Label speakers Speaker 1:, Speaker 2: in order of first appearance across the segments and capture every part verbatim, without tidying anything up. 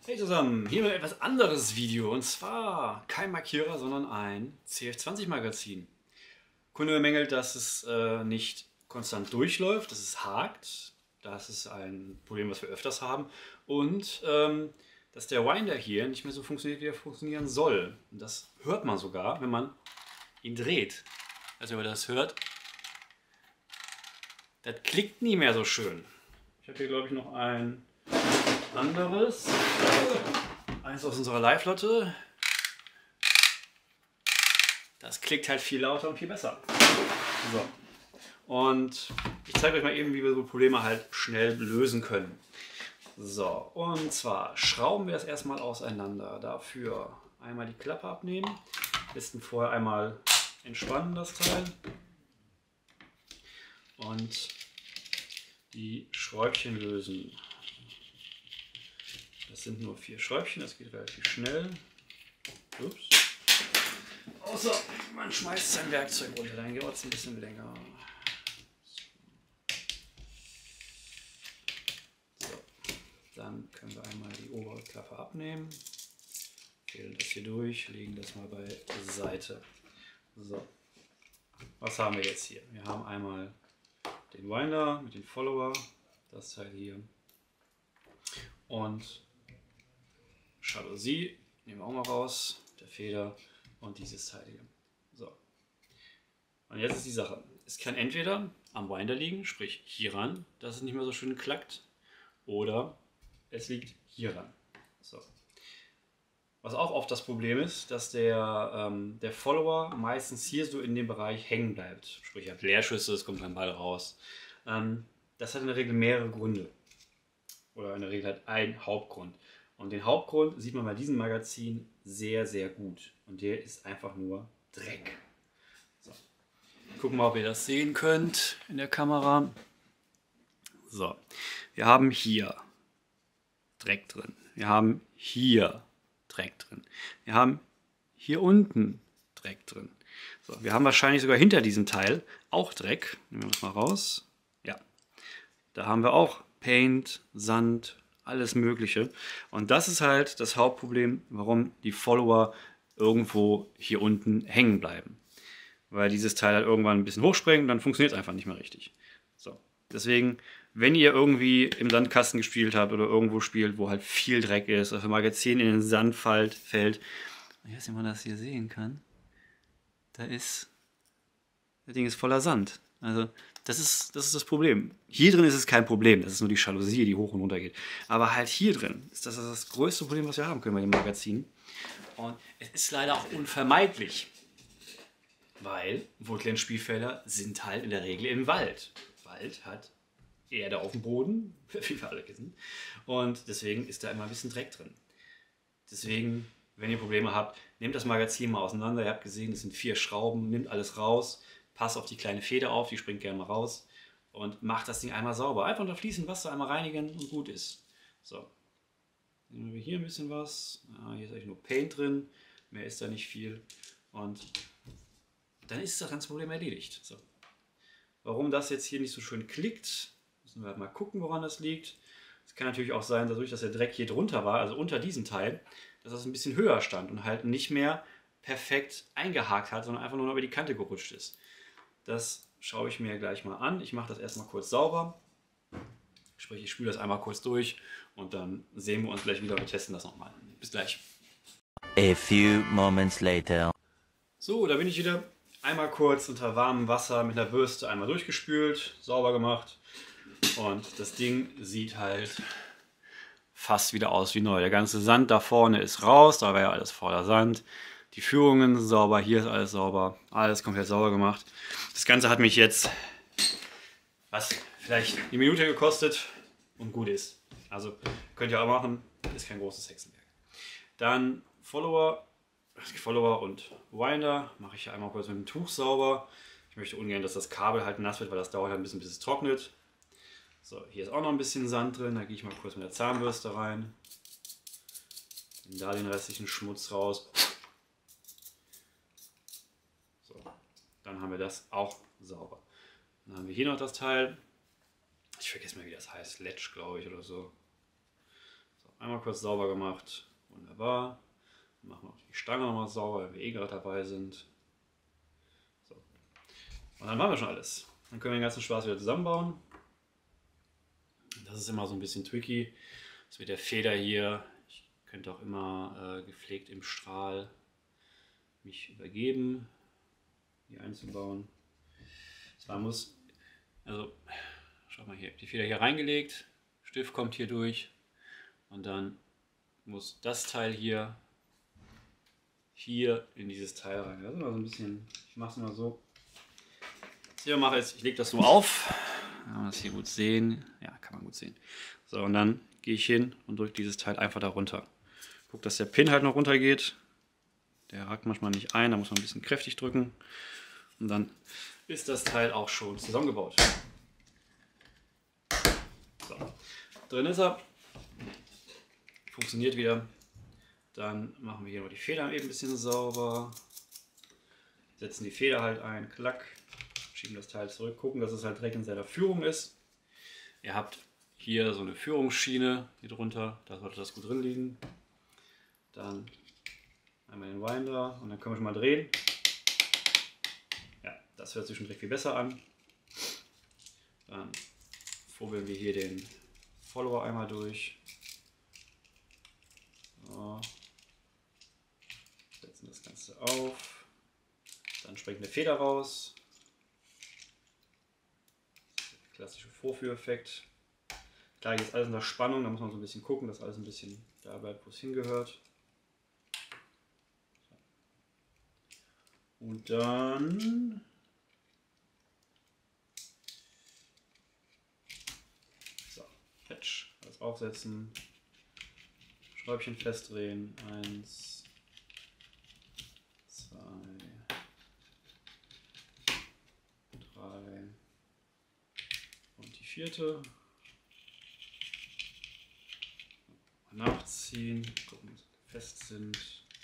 Speaker 1: Hey zusammen, hier ein etwas anderes Video und zwar kein Markierer, sondern ein C F zwanzig Magazin. Kunde bemängelt, dass es äh, nicht konstant durchläuft, dass es hakt. Das ist ein Problem, was wir öfters haben. Und ähm, dass der Winder hier nicht mehr so funktioniert, wie er funktionieren soll. Und das hört man sogar, wenn man ihn dreht. Also wenn man das hört, das klickt nie mehr so schön. Ich habe hier glaube ich noch ein anderes. Eins aus unserer Live-Lotte. Das klickt halt viel lauter und viel besser. So. Und ich zeige euch mal eben, wie wir so Probleme halt schnell lösen können. So, und zwar schrauben wir das erstmal auseinander. Dafür einmal die Klappe abnehmen. Am besten vorher einmal entspannen das Teil. Und die Schräubchen lösen. Das sind nur vier Schräubchen, das geht relativ schnell. Ups. Außer man schmeißt sein Werkzeug runter, dann dauert es ein bisschen länger. So. Dann können wir einmal die obere Klappe abnehmen. Fädeln das hier durch, legen das mal beiseite. So. Was haben wir jetzt hier? Wir haben einmal den Winder mit dem Follower, das Teil hier. Und Jalousie nehmen wir auch mal raus, der Feder und dieses Teil hier. So. Und jetzt ist die Sache. Es kann entweder am Winder liegen, sprich hier ran, dass es nicht mehr so schön klackt, oder es liegt hier ran. So. Was auch oft das Problem ist, dass der, ähm, der Follower meistens hier so in dem Bereich hängen bleibt. Sprich, ihr habt Leerschüsse, es kommt kein Ball raus. Ähm, das hat in der Regel mehrere Gründe. Oder in der Regel hat ein Hauptgrund. Und den Hauptgrund sieht man bei diesem Magazin sehr, sehr gut. Und der ist einfach nur Dreck. So. Gucken wir mal, ob ihr das sehen könnt in der Kamera. So, wir haben hier Dreck drin. Wir haben hier Dreck drin. Wir haben hier unten Dreck drin. So, wir haben wahrscheinlich sogar hinter diesem Teil auch Dreck. Nehmen wir das mal raus. Ja, da haben wir auch Paint, Sand, alles Mögliche. Und das ist halt das Hauptproblem, warum die Follower irgendwo hier unten hängen bleiben. Weil dieses Teil halt irgendwann ein bisschen hochspringt und dann funktioniert es einfach nicht mehr richtig. So. Deswegen, wenn ihr irgendwie im Sandkasten gespielt habt oder irgendwo spielt, wo halt viel Dreck ist, auf dem Magazin in den Sand fällt, fällt, ich weiß nicht, ob man das hier sehen kann, da ist, das Ding ist voller Sand. Also das ist, das ist das Problem. Hier drin ist es kein Problem, das ist nur die Jalousie, die hoch und runter geht. Aber halt hier drin ist das das größte Problem, was wir haben können bei dem Magazin. Und es ist leider auch unvermeidlich, weil Woodland-Spielfelder sind halt in der Regel im Wald. Wald hat Erde auf dem Boden, wie wir alle wissen. Und deswegen ist da immer ein bisschen Dreck drin. Deswegen, wenn ihr Probleme habt, nehmt das Magazin mal auseinander. Ihr habt gesehen, es sind vier Schrauben, nehmt alles raus. Passt auf die kleine Feder auf, die springt gerne mal raus. Und macht das Ding einmal sauber. Einfach unter fließendem Wasser einmal reinigen und gut ist. So. Nehmen wir hier ein bisschen was. Ja, hier ist eigentlich nur Paint drin. Mehr ist da nicht viel. Und dann ist das ganze Problem erledigt. So. Warum das jetzt hier nicht so schön klickt, müssen wir halt mal gucken, woran das liegt. Es kann natürlich auch sein, dadurch, dass der Dreck hier drunter war, also unter diesem Teil, dass das ein bisschen höher stand und halt nicht mehr perfekt eingehakt hat, sondern einfach nur noch über die Kante gerutscht ist. Das schaue ich mir gleich mal an. Ich mache das erstmal kurz sauber. Sprich, ich spüle das einmal kurz durch und dann sehen wir uns gleich wieder. Wir testen das nochmal. Bis gleich.
Speaker 2: A few moments later.
Speaker 1: So, da bin ich wieder. Einmal kurz unter warmem Wasser mit einer Bürste einmal durchgespült, sauber gemacht. Und das Ding sieht halt fast wieder aus wie neu. Der ganze Sand da vorne ist raus, da war ja alles voller Sand. Die Führungen sind sauber, hier ist alles sauber, alles komplett sauber gemacht. Das Ganze hat mich jetzt, was, vielleicht eine Minute gekostet und gut ist. Also könnt ihr auch machen, ist kein großes Hexenwerk. Dann Follower, Follower und Winder mache ich hier einmal kurz mit dem Tuch sauber. Ich möchte ungern, dass das Kabel halt nass wird, weil das dauert ein bisschen, bis es trocknet. So, hier ist auch noch ein bisschen Sand drin, da gehe ich mal kurz mit der Zahnbürste rein. Nimm da den restlichen Schmutz raus. Dann haben wir das auch sauber. Dann haben wir hier noch das Teil. Ich vergesse mal, wie das heißt. Ledge, glaube ich, oder so. So. einmal kurz sauber gemacht. Wunderbar. Dann machen wir auch die Stange nochmal sauber, wenn wir eh gerade dabei sind. So. Und dann haben wir schon alles. Dann können wir den ganzen Spaß wieder zusammenbauen. Das ist immer so ein bisschen tricky. Das mit der Feder hier, ich könnte auch immer äh, gepflegt im Strahl mich übergeben, die einzubauen. Zwar muss, also schau mal hier, die Feder hier reingelegt, Stift kommt hier durch und dann muss das Teil hier hier in dieses Teil rein. Das ist immer so ein bisschen, ich mache es immer so. Was ich mache ist, ich lege das so auf. Kann man das hier gut sehen? Ja, kann man gut sehen. So, und dann gehe ich hin und drücke dieses Teil einfach da runter. Guck, dass der Pin halt noch runter geht. Der ragt manchmal nicht ein, da muss man ein bisschen kräftig drücken. Und dann ist das Teil auch schon zusammengebaut. So, drin ist er. Funktioniert wieder. Dann machen wir hier noch die Federn eben ein bisschen sauber. Setzen die Feder halt ein, klack. Schieben das Teil zurück, gucken, dass es halt direkt in seiner Führung ist. Ihr habt hier so eine Führungsschiene hier drunter, da sollte das gut drin liegen. Dann einmal den Winder und dann können wir schon mal drehen. Ja, das hört sich schon direkt viel besser an. Dann furbeln wir hier den Follower einmal durch. So. Setzen das Ganze auf. Dann springt eine Feder raus. Klassische Vorführeffekt. Klar, hier ist alles in der Spannung, da muss man so ein bisschen gucken, dass alles ein bisschen da bleibt, wo es hingehört. Und dann so, Patch, alles aufsetzen, Schräubchen festdrehen, eins, zwei, drei. Und die vierte. Nachziehen, gucken, ob sie fest sind.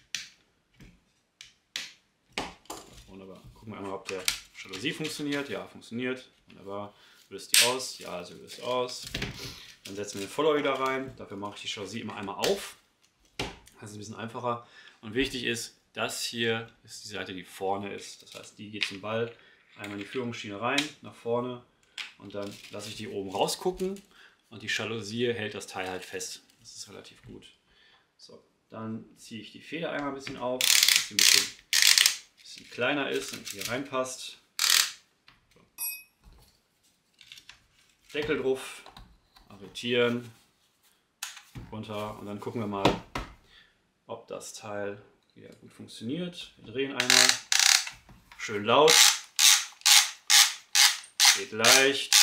Speaker 1: Wunderbar. Gucken wir einmal, ob der Jalousie funktioniert. Ja, funktioniert. Wunderbar. Löst die aus. Ja, sie löst aus. Dann setzen wir den Follower wieder rein. Dafür mache ich die Jalousie immer einmal auf. Das ist ein bisschen einfacher. Und wichtig ist, das hier ist die Seite, die vorne ist. Das heißt, die geht zum Ball. Einmal in die Führungsschiene rein, nach vorne. Und dann lasse ich die oben rausgucken und die Jalousie hält das Teil halt fest. Das ist relativ gut. So, dann ziehe ich die Feder einmal ein bisschen auf, dass sie ein bisschen, ein bisschen kleiner ist und hier reinpasst. So. Deckel drauf, arretieren, runter und dann gucken wir mal, ob das Teil wieder gut funktioniert. Wir drehen einmal, schön laut. Geht leicht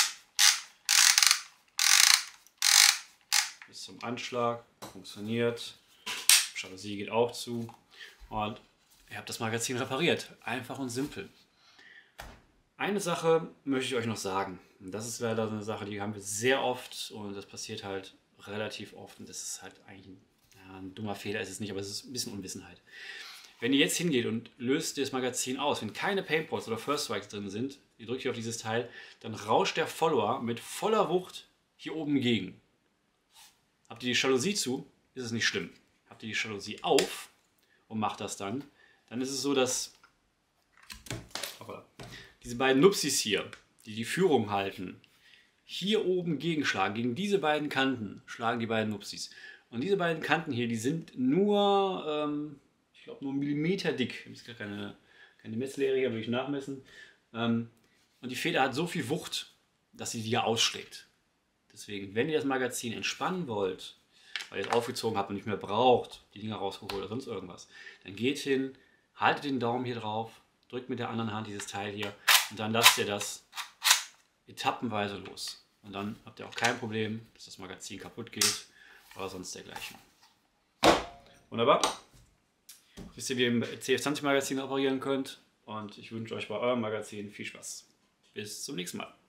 Speaker 1: bis zum Anschlag, funktioniert. Jalousie geht auch zu und ihr habt das Magazin repariert. Einfach und simpel. Eine Sache möchte ich euch noch sagen. Und das ist leider eine Sache, die haben wir sehr oft und das passiert halt relativ oft und das ist halt eigentlich ein, ja, ein dummer Fehler, ist es nicht, aber es ist ein bisschen Unwissenheit. Wenn ihr jetzt hingeht und löst das Magazin aus, wenn keine Paintballs oder First Strikes drin sind, ihr drückt hier auf dieses Teil, dann rauscht der Follower mit voller Wucht hier oben gegen. Habt ihr die Jalousie zu, ist es nicht schlimm. Habt ihr die Jalousie auf und macht das dann, dann ist es so, dass hoppala, diese beiden Nupsis hier, die die Führung halten, hier oben gegenschlagen, gegen diese beiden Kanten schlagen die beiden Nupsis. Und diese beiden Kanten hier, die sind nur, ähm, ich glaube nur einen Millimeter dick. Ich habe jetzt gar keine, keine Messlehre hier, will ich nachmessen. Ähm, und die Feder hat so viel Wucht, dass sie die hier ausschlägt. Deswegen, wenn ihr das Magazin entspannen wollt, weil ihr es aufgezogen habt und nicht mehr braucht, die Dinger rausgeholt oder sonst irgendwas, dann geht hin, haltet den Daumen hier drauf, drückt mit der anderen Hand dieses Teil hier und dann lasst ihr das etappenweise los. Und dann habt ihr auch kein Problem, dass das Magazin kaputt geht oder sonst dergleichen. Wunderbar. Wisst ihr, wie ihr im C F zwanzig Magazin reparieren könnt und ich wünsche euch bei eurem Magazin viel Spaß. Bis zum nächsten Mal.